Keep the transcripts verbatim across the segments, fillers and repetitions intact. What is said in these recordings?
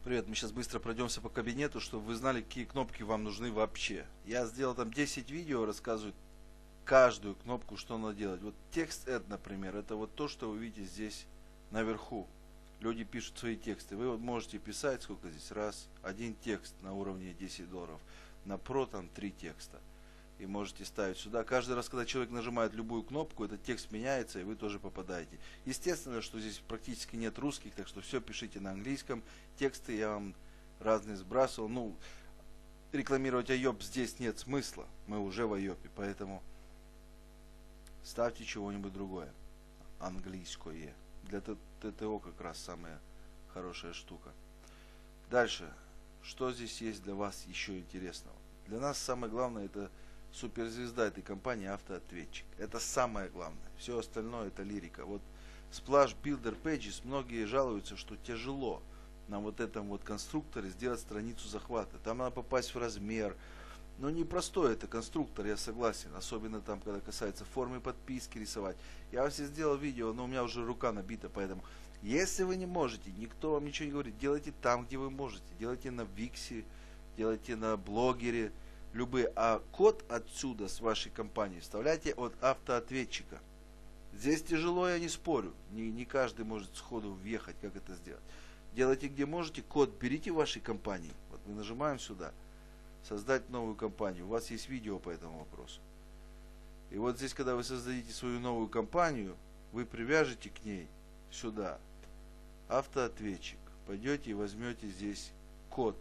Привет, мы сейчас быстро пройдемся по кабинету, чтобы вы знали, какие кнопки вам нужны вообще. Я сделал там десять видео, рассказываю каждую кнопку, что надо делать. Вот текст Add, например, это вот то, что вы видите здесь наверху. Люди пишут свои тексты. Вы вот можете писать, сколько здесь, раз, один текст на уровне десять долларов. На Pro там три текста. И можете ставить сюда. Каждый раз, когда человек нажимает любую кнопку, этот текст меняется, и вы тоже попадаете. Естественно, что здесь практически нет русских, так что все пишите на английском. Тексты я вам разные сбрасывал. Ну, рекламировать айоп здесь нет смысла. Мы уже в айопе, поэтому ставьте чего-нибудь другое. Английское. Для ТТО как раз самая хорошая штука. Дальше. Что здесь есть для вас еще интересного? Для нас самое главное — это суперзвезда этой компании — автоответчик. Это самое главное. Все остальное — это лирика. Вот Splash Builder Pages, многие жалуются, что тяжело на вот этом вот конструкторе сделать страницу захвата. Там надо попасть в размер. Но непростой это конструктор, я согласен. Особенно там, когда касается формы подписки рисовать. Я вообще сделал видео, но у меня уже рука набита, поэтому если вы не можете, никто вам ничего не говорит, делайте там, где вы можете. Делайте на Виксе, делайте на Блогере, любые. А код отсюда, с вашей компании, вставляйте от автоответчика. Здесь тяжело, я не спорю. Не, не каждый может сходу въехать, как это сделать. Делайте где можете, код берите в вашей компании. Вот мы нажимаем сюда. Создать новую компанию. У вас есть видео по этому вопросу. И вот здесь, когда вы создадите свою новую компанию, вы привяжете к ней сюда автоответчик. Пойдете и возьмете здесь код.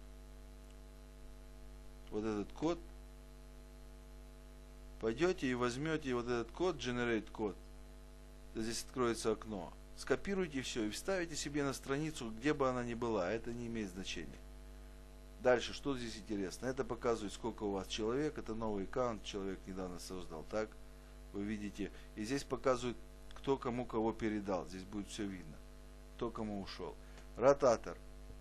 Вот этот код. Пойдете и возьмете вот этот код, generate код. Здесь откроется окно. Скопируйте все и вставите себе на страницу, где бы она ни была. Это не имеет значения. Дальше, что здесь интересно? Это показывает, сколько у вас человек. Это новый аккаунт, человек недавно создал. Так, вы видите. И здесь показывает, кто кому кого передал. Здесь будет все видно. Кто кому ушел. Ротатор.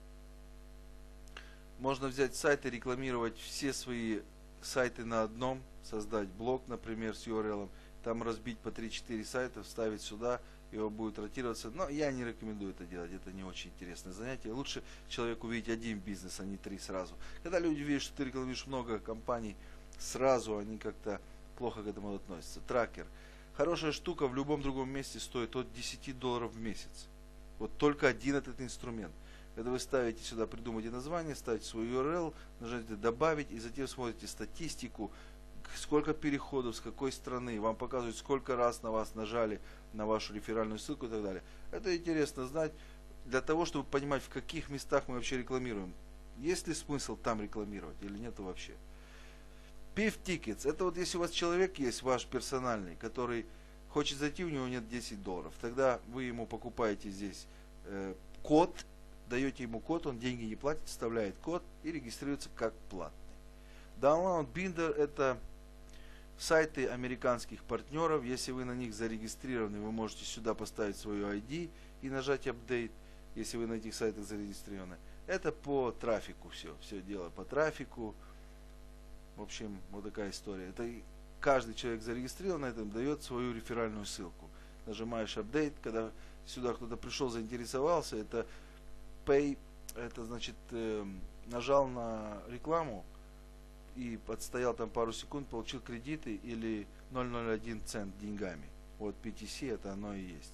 Можно взять сайт и рекламировать все свои сайты на одном. Создать блог, например, с ю ар эл. Там разбить по три-четыре сайта, вставить сюда. Его будет ротироваться. Но я не рекомендую это делать. Это не очень интересное занятие. Лучше человек увидеть один бизнес, а не три сразу. Когда люди видят, что ты рекламируешь много компаний, сразу они как-то плохо к этому относятся. Тракер. Хорошая штука, в любом другом месте стоит от десяти долларов в месяц. Вот только один этот инструмент. Когда вы ставите сюда, придумайте название, ставите свой ю ар эл, нажимаете добавить и затем смотрите статистику, сколько переходов, с какой страны, вам показывают, сколько раз на вас нажали, на вашу реферальную ссылку и так далее. Это интересно знать для того, чтобы понимать, в каких местах мы вообще рекламируем. Есть ли смысл там рекламировать или нет вообще. пи ай эф Tickets. Это вот если у вас человек есть, ваш персональный, который хочет зайти, у него нет десять долларов. Тогда вы ему покупаете здесь э, код, даете ему код, он деньги не платит, вставляет код и регистрируется как платный. Download Binder — это сайты американских партнеров. Если вы на них зарегистрированы, вы можете сюда поставить свою ай ди и нажать Update, если вы на этих сайтах зарегистрированы. Это по трафику все. Все дело по трафику. В общем, вот такая история. Это каждый человек зарегистрирован на этом, дает свою реферальную ссылку. Нажимаешь Update, когда сюда кто-то пришел, заинтересовался, это Pay, это значит э, нажал на рекламу и подстоял там пару секунд, получил кредиты или ноль ноль один цент деньгами. Вот пи ти си это оно и есть.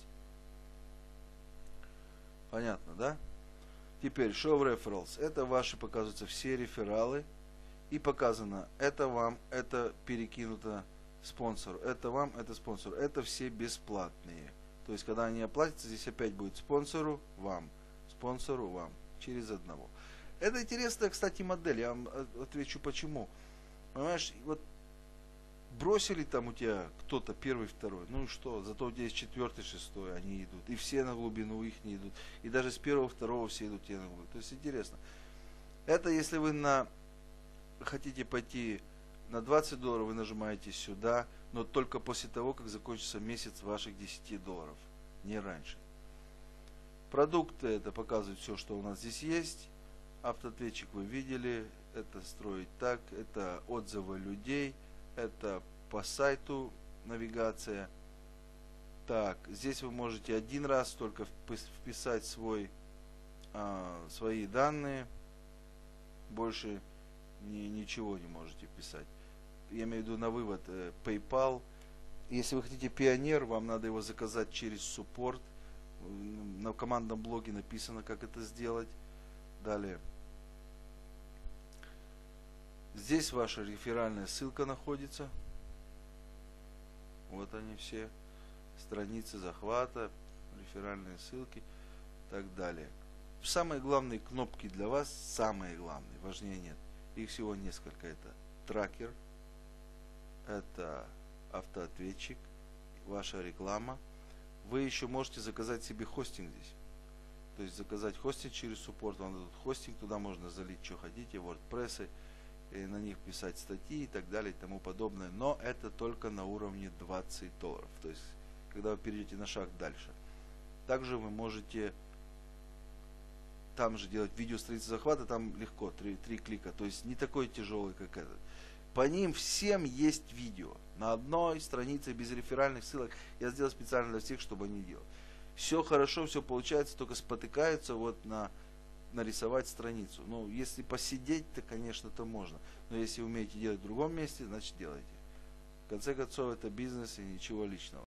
Понятно, да? Теперь Show Referrals. Это ваши, показываются все рефералы. И показано, это вам, это перекинуто спонсору. Это вам, это спонсору. Это все бесплатные. То есть, когда они оплатятся, здесь опять будет спонсору, вам. Спонсору, вам. Через одного. Это интересная, кстати, модель. Я вам отвечу почему. Понимаешь, вот бросили там у тебя кто-то первый, второй. Ну и что? Зато у тебя есть четвертый, шестой, они идут. И все на глубину их не идут. И даже с первого, второго все идут тебе на глубину. То есть интересно. Это если вы на хотите пойти на двадцать долларов, вы нажимаете сюда, но только после того, как закончится месяц ваших десяти долларов. Не раньше. Продукты — это показывает все, что у нас здесь есть. Автоответчик вы видели, это строить так, это отзывы людей, это по сайту навигация. Так, здесь вы можете один раз только вписать свой а, свои данные, больше ни, ничего не можете писать. Я имею в виду на вывод э, PayPal. Если вы хотите Пионер, вам надо его заказать через суппорт. На командном блоге написано, как это сделать. Далее. Здесь ваша реферальная ссылка находится. Вот они все. Страницы захвата, реферальные ссылки и так далее. Самые главные кнопки для вас, самые главные, важнее нет. Их всего несколько. Это трекер, это автоответчик, ваша реклама. Вы еще можете заказать себе хостинг здесь. То есть заказать хостинг через суппорт. Вам дадут хостинг, туда можно залить, что хотите, WordPress, и на них писать статьи и так далее и тому подобное. Но это только на уровне двадцать долларов. То есть, когда вы перейдете на шаг дальше. Также вы можете там же делать видео страницы захвата, там легко, три, три клика. То есть не такой тяжелый, как этот. По ним всем есть видео. На одной странице без реферальных ссылок. Я сделал специально для всех, чтобы они делали. Все хорошо, все получается, только спотыкаются вот на нарисовать страницу. Ну, если посидеть, то, конечно, то можно. Но если умеете делать в другом месте, значит делайте. В конце концов, это бизнес и ничего личного.